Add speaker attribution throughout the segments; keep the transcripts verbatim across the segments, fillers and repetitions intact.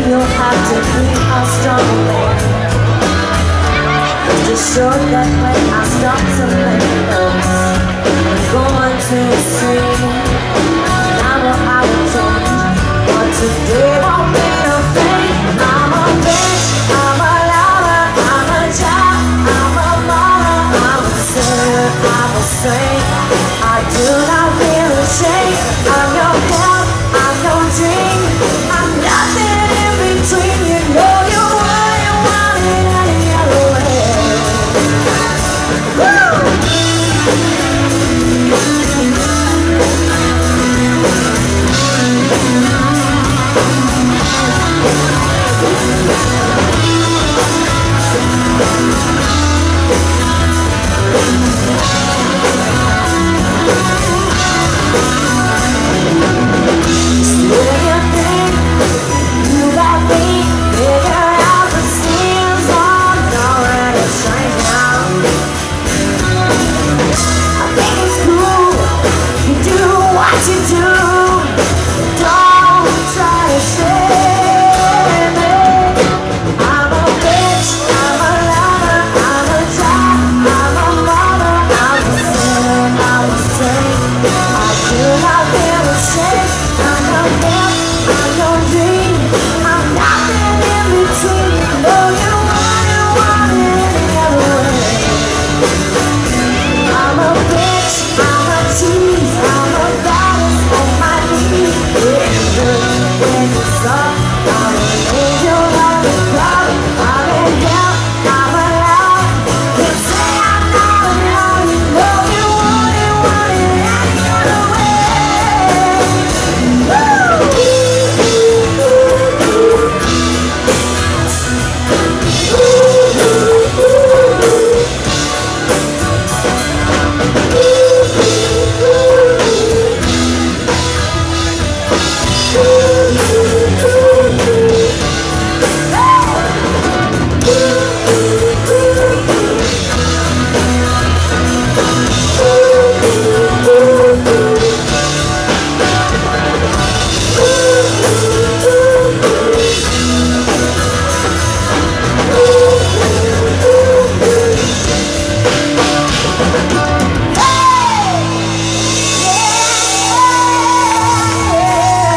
Speaker 1: You'll have to be a strong man to show that when I stop to make notes, I'm going to sing. Now I will change, but today won't be a thing. I'm a bitch, I'm a lover, I'm a child, I'm a mama, I'm a sinner, I'm a saint. I do not feel ashamed. I'm your help, I'm your dream, I'm nothing in between. You know you wouldn't want it any other way. Woo!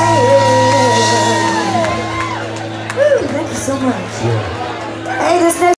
Speaker 1: So much. Yeah. Hey, this next